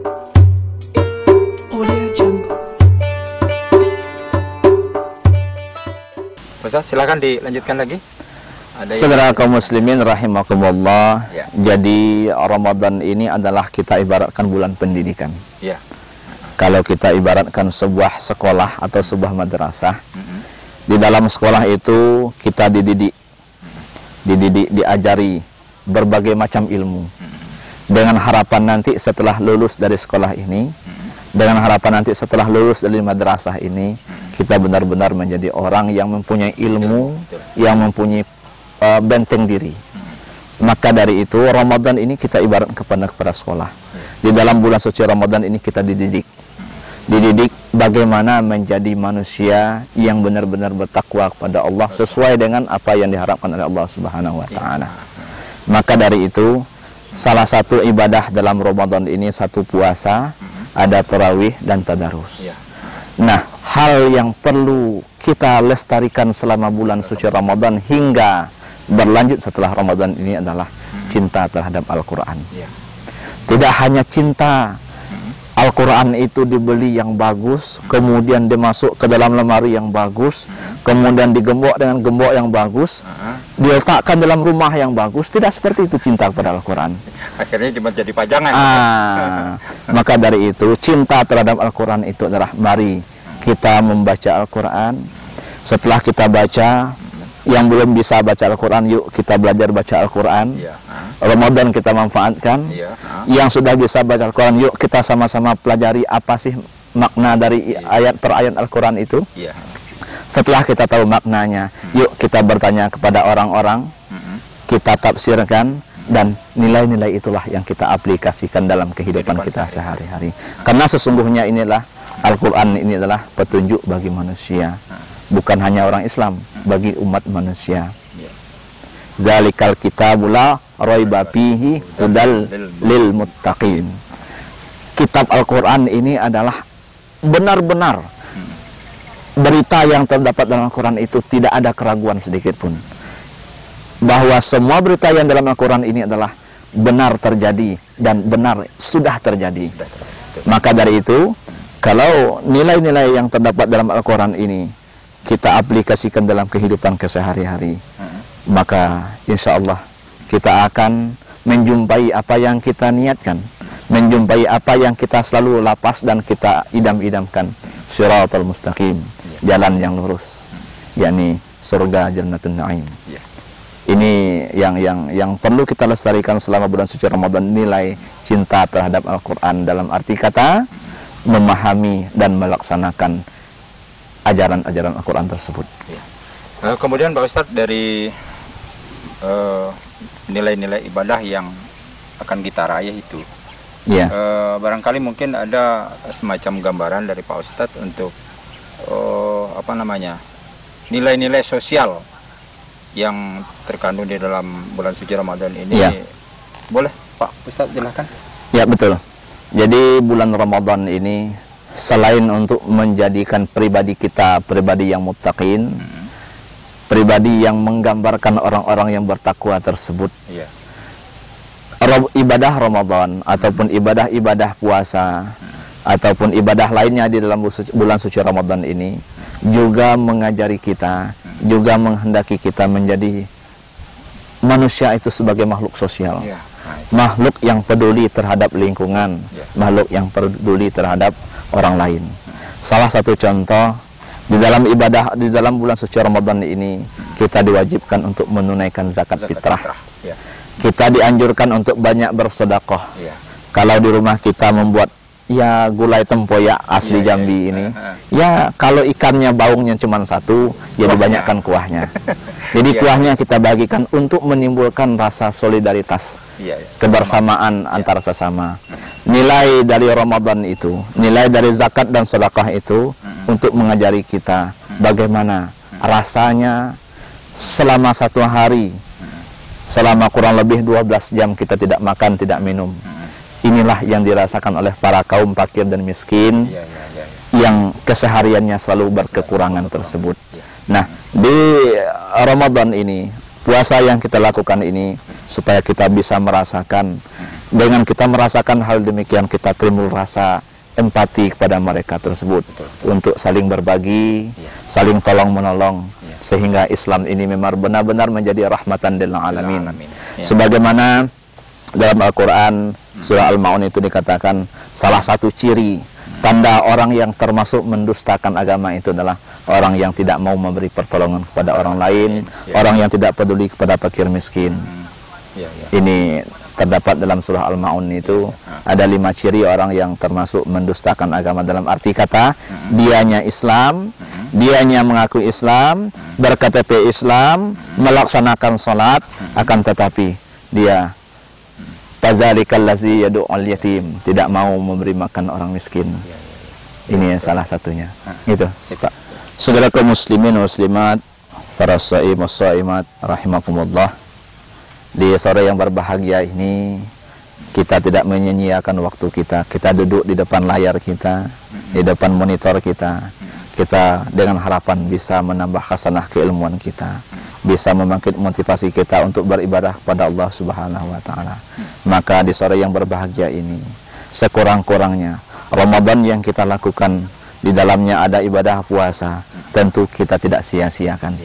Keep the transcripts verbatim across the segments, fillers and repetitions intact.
Ustaz, silakan dilanjutkan lagi. Saudara kaum muslimin rahimakumullah. Ya. Jadi Ramadan ini adalah kita ibaratkan bulan pendidikan. Ya. Kalau kita ibaratkan sebuah sekolah atau sebuah madrasah, mm-hmm. di dalam sekolah itu kita dididik, mm-hmm. dididik, diajari berbagai macam ilmu, mm-hmm. dengan harapan nanti setelah lulus dari sekolah ini, mm-hmm. dengan harapan nanti setelah lulus dari madrasah ini, mm-hmm. kita benar-benar menjadi orang yang mempunyai ilmu, betul, betul. yang mempunyai uh, benteng diri. Mm-hmm. Maka dari itu Ramadan ini kita ibarat kepada kepada sekolah. Mm-hmm. Di dalam bulan suci Ramadan ini kita dididik. Dididik bagaimana menjadi manusia yang benar-benar bertakwa kepada Allah sesuai dengan apa yang diharapkan oleh Allah Subhanahu wa taala. Maka dari itu salah satu ibadah dalam Ramadan ini satu puasa, ada tarawih dan tadarus. Nah, hal yang perlu kita lestarikan selama bulan suci Ramadan hingga berlanjut setelah Ramadan ini adalah cinta terhadap Al-Qur'an. Tidak hanya cinta Al-Quran itu dibeli yang bagus, kemudian dimasuk ke dalam lemari yang bagus, kemudian digembok dengan gembok yang bagus, diletakkan dalam rumah yang bagus. Tidak seperti itu cinta kepada Al-Quran. Akhirnya cuma jadi pajangan. Ah, maka dari itu cinta terhadap Al-Quran itu adalah mari kita membaca Al-Quran. Setelah kita baca, yang belum bisa baca Al-Quran, yuk kita belajar baca Al-Quran. Ya. Ramadan kita manfaatkan. Ya. Yang sudah bisa baca Al-Quran, yuk kita sama-sama pelajari apa sih makna dari ya. ayat per ayat Al-Quran itu. Ya. Setelah kita tahu maknanya, hmm. yuk kita bertanya kepada orang-orang, hmm. kita tafsirkan, dan nilai-nilai itulah yang kita aplikasikan dalam kehidupan Kehidupan kita sehari-hari. Karena sesungguhnya inilah Al-Quran ini adalah petunjuk bagi manusia. Bukan hanya orang Islam, bagi umat manusia. Zalikal kitabul la raiba fihi hudal lil muttaqin. Kitab Al-Quran ini adalah benar-benar berita yang terdapat dalam Al-Quran itu tidak ada keraguan sedikit pun. Bahwa semua berita yang dalam Al-Quran ini adalah benar terjadi dan benar sudah terjadi. Maka dari itu, kalau nilai-nilai yang terdapat dalam Al-Quran ini kita aplikasikan dalam kehidupan kesehari-hari, hmm. maka insya Allah kita akan menjumpai apa yang kita niatkan, menjumpai apa yang kita selalu lapas dan kita idam-idamkan, Shiratal Mustaqim, ya. Jalan yang lurus, hmm. yakni surga Jannatun Na'im. Ya. Ini yang yang yang perlu kita lestarikan selama bulan suci Ramadan, nilai cinta terhadap Al-Quran dalam arti kata memahami dan melaksanakan ajaran-ajaran Al-Quran tersebut. Ya. Uh, kemudian Pak Ustadz, dari nilai-nilai uh, ibadah yang akan kita raih itu, ya. uh, barangkali mungkin ada semacam gambaran dari Pak Ustadz untuk uh, apa namanya nilai-nilai sosial yang terkandung di dalam bulan suci Ramadan ini. Ya. Boleh Pak Ustadz, silakan. Ya, betul. Jadi bulan Ramadan ini selain untuk menjadikan pribadi kita pribadi yang muttaqin, hmm. pribadi yang menggambarkan orang-orang yang bertakwa tersebut, yeah. ibadah Ramadan ataupun ibadah-ibadah puasa, hmm. ataupun ibadah lainnya di dalam bulan suci Ramadan ini juga mengajari kita, hmm. juga menghendaki kita menjadi manusia itu sebagai makhluk sosial, yeah. makhluk yang peduli terhadap lingkungan, yeah. makhluk yang peduli terhadap orang lain. Salah satu contoh di dalam ibadah di dalam bulan suci Ramadan ini, kita diwajibkan untuk menunaikan zakat, zakat fitrah. fitrah. Ya. Kita dianjurkan untuk banyak bersedekah. Ya. Kalau di rumah kita membuat ya gulai tempoyak asli ya, Jambi ya, ini, ya, ya kalau ikannya baungnya cuma satu, ya dibanyakkan kuahnya. Jadi ya. kuahnya kita bagikan untuk menimbulkan rasa solidaritas, ya, ya. kebersamaan ya. antara sesama. Nilai dari Ramadan itu, nilai dari zakat dan sedekah itu hmm. untuk mengajari kita hmm. bagaimana hmm. rasanya selama satu hari, hmm. selama kurang lebih dua belas jam kita tidak makan, tidak minum. Hmm. Inilah yang dirasakan oleh para kaum fakir dan miskin ya, ya, ya, ya. yang kesehariannya selalu berkekurangan tersebut. Ya. Nah, di Ramadan ini puasa yang kita lakukan ini supaya kita bisa merasakan, dengan kita merasakan hal demikian kita timbul rasa empati kepada mereka tersebut, betul, betul. Untuk saling berbagi, ya. Saling tolong menolong, ya. Sehingga Islam ini memang benar-benar menjadi rahmatan lil alamin. Ya. Sebagaimana dalam Al-Quran surah Al-Ma'un itu dikatakan salah satu ciri tanda orang yang termasuk mendustakan agama itu adalah orang yang tidak mau memberi pertolongan kepada orang lain, ya. Orang yang tidak peduli kepada fakir miskin. Ya, ya. Ini terdapat dalam surah Al-Ma'un itu, ya, ya. Ada lima ciri orang yang termasuk mendustakan agama, dalam arti kata dianya Islam, dianya mengaku Islam, berK T P Islam, melaksanakan sholat, akan tetapi dia fazalikal ladzi yad'ul yatim, tidak mau memberi makan orang miskin. Ini salah satunya. Gitu, Pak. Saudara kaum muslimin muslimat, para shaim shaimat rahimakumullah. Di sore yang berbahagia ini kita tidak menyia-nyiakan waktu kita. Kita duduk di depan layar kita, di depan monitor kita. Kita dengan harapan bisa menambah hasanah keilmuan kita, bisa membangkit motivasi kita untuk beribadah kepada Allah Subhanahu wa taala. Maka di sore yang berbahagia ini, sekurang-kurangnya Ramadan yang kita lakukan di dalamnya ada ibadah puasa, tentu kita tidak sia-siakan.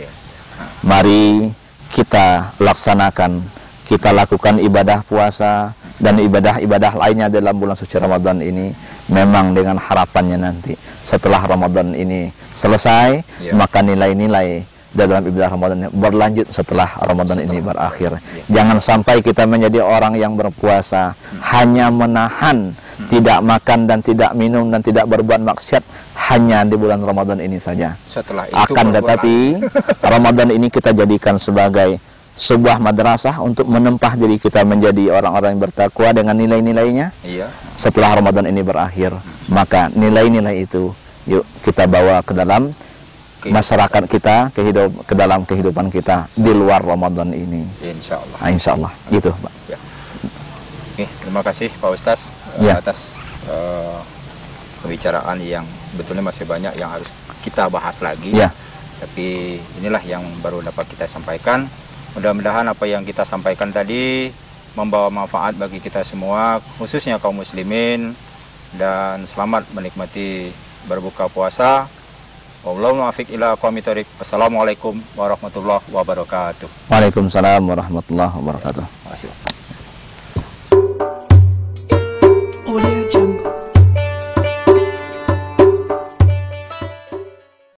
Mari kita laksanakan, kita lakukan ibadah puasa dan ibadah-ibadah lainnya dalam bulan suci Ramadan ini, memang dengan harapannya nanti setelah Ramadan ini selesai, ya. Maka nilai-nilai dalam ibadah Ramadan berlanjut setelah Ramadan setelah ini berakhir. Ya. Jangan sampai kita menjadi orang yang berpuasa hmm. hanya menahan, hmm. tidak makan dan tidak minum dan tidak berbuat maksiat hanya di bulan Ramadan ini saja. Setelah itu akan tetapi Ramadan ini kita jadikan sebagai sebuah madrasah untuk menempah diri kita menjadi orang-orang yang bertakwa dengan nilai-nilainya. Iya. Setelah Ramadan ini berakhir, hmm. maka nilai-nilai itu yuk kita bawa ke dalam kehidupan masyarakat kita, kehidup, ke dalam kehidupan kita di luar Ramadan ini. Insya Allah. Nah, insya Allah. Gitu, Pak. Ya. Oke, terima kasih Pak Ustaz ya. atas uh, pembicaraan yang betulnya masih banyak yang harus kita bahas lagi. Ya. Tapi inilah yang baru dapat kita sampaikan. Mudah-mudahan apa yang kita sampaikan tadi membawa manfaat bagi kita semua, khususnya kaum muslimin, dan selamat menikmati berbuka puasa. Wallahu muwaffiq ila aqwamit thoriq. Wassalamualaikum warahmatullahi wabarakatuh. Waalaikumsalam warahmatullahi wabarakatuh. Terima kasih.